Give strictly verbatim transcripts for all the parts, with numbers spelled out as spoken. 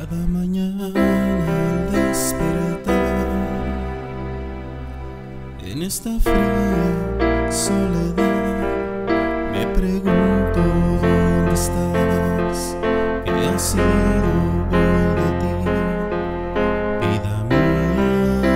Cada mañana al despertar, en esta fría soledad, me pregunto dónde estás, qué ha sido hoy de ti, vida mía.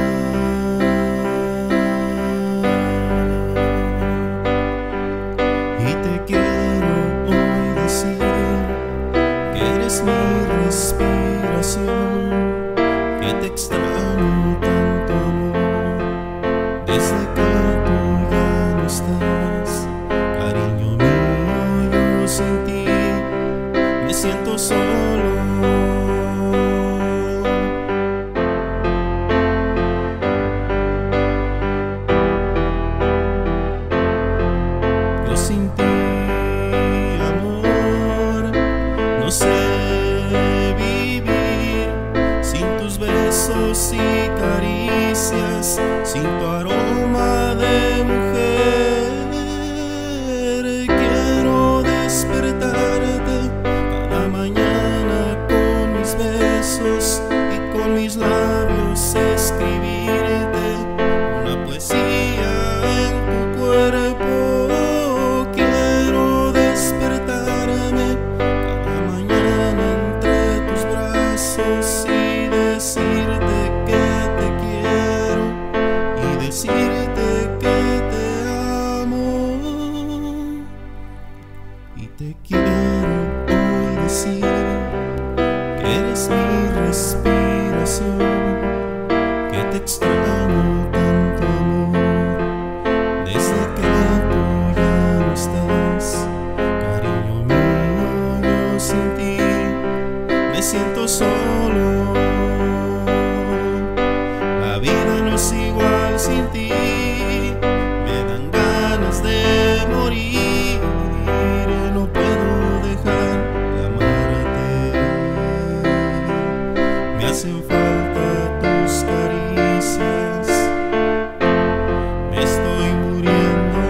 Y te quiero hoy decir que eres mi respiración, que te extraño tanto, amor, desde que tú ya no estás. Cariño mío, yo sin ti me siento solo. Yo sin ti, amor, no sé besos y caricias, sin tu aroma de mujer. Quiero despertarte cada mañana con mis besos y con mis labios escribirte una poesía en tu cuerpo. Quiero despertarme cada mañana entre tus brazos y decirte que te quiero y decirte que te amo. Y te quiero hoy decir que eres mi respiración, que te extraño tanto, amor, desde que tú ya no estás. Cariño mío, yo sin ti me siento solo. La vida no es igual sin ti, me dan ganas de morir. No puedo dejar de amarte, me hacen falta tus caricias, me estoy muriendo.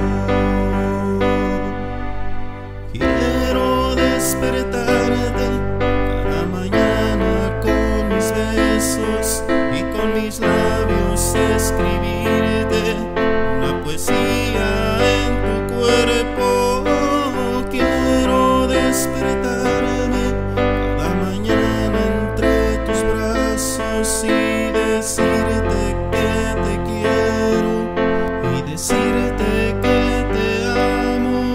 Quiero despertarte cada mañana con mis besos y con mis labios escribirte una poesía en tu cuerpo. Quiero despertarme cada mañana entre tus brazos y decirte que te quiero y decirte que te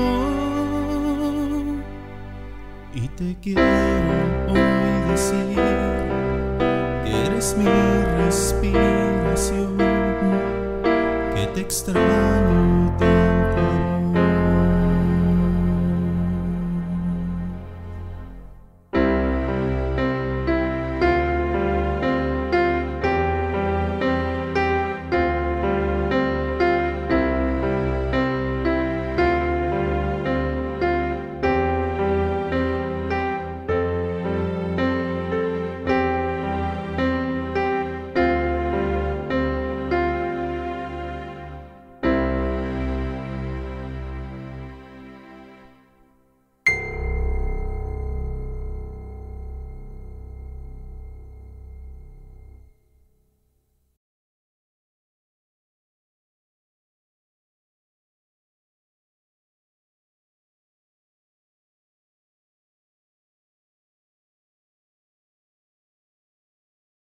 amo. Y te quiero hoy decir que eres mi respiración, que te extraño tanto.